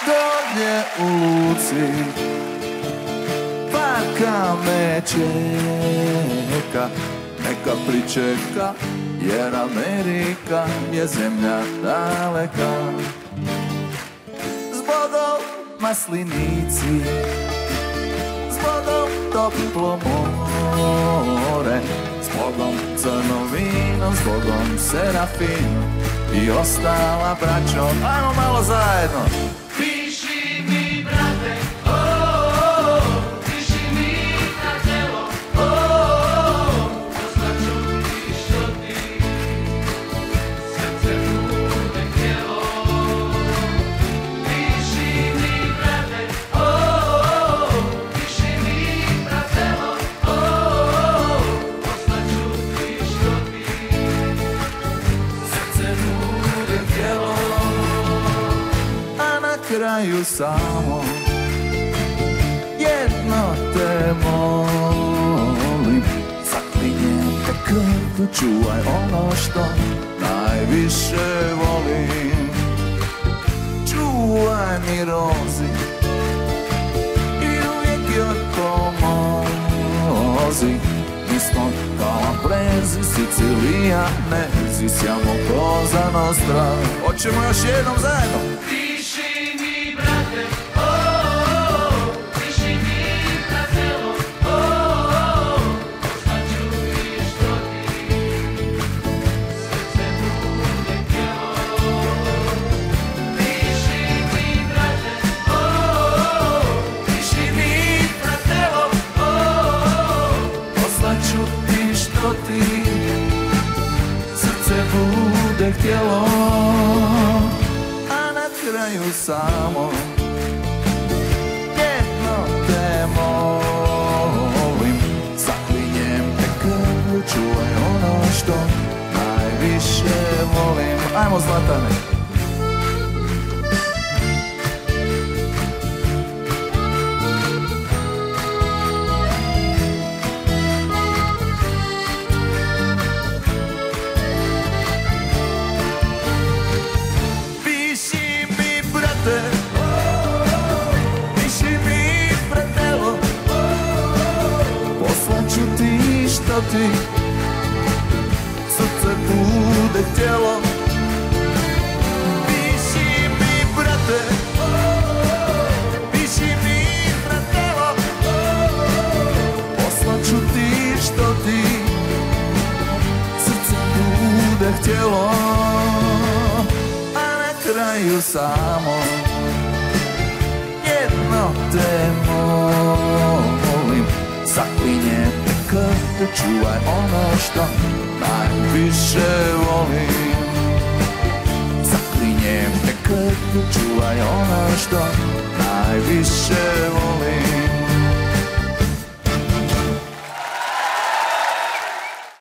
dolje u luci, baka me čeka, neka pričeka, jer Amerika je zemlja daleka. Zbogom maslinici, zbogom toplo more, zbogom crno vino, zbogom Serafin i ostala braćo. Ajmo malo zajedno. Piši mi, brate, o, o, o, piši mi na telo, o, o, o, poslaću ti što ti srce bude htjelo. Piši mi, brate, o, o, o, piši mi na telo, o, o, o, poslaću ti što ti srce bude htjelo. Na kraju samo jedno te molim, zaklinjem te krvlju, čuvaj ono što najviše volim. Čuvaj mi rozi i uvijek joj pomozi. Mi smo kao prezi Sicilijane, zisjamo Cosa Nostra. Hoćemo još jednom zajedno. Piši mi, brate, o, o, o, piši mi na telo, o, o, o, poslaću ti što ti srce bude htjelo. Piši mi, brate, o, o, o, piši mi na telo, o, o, o, Poslaću ti što ti srce bude htjelo. A na kraju samo jedno te molim, zaklinjem te krvlju, čuvaj ono što najviše volim. Ajmo Zlatane. Piši mi, brate, piši mi, fratelo, poslaću ti što ti srce bude htjelo. Piši mi, brate, piši mi, fratelo, poslaću ti što ti srce bude htjelo. Na kraju samo jedno te molim, zaklinjem te krvlju, čuvaj ono što najviše volim. Zaklinjem te krvlju, čuvaj ono što najviše volim.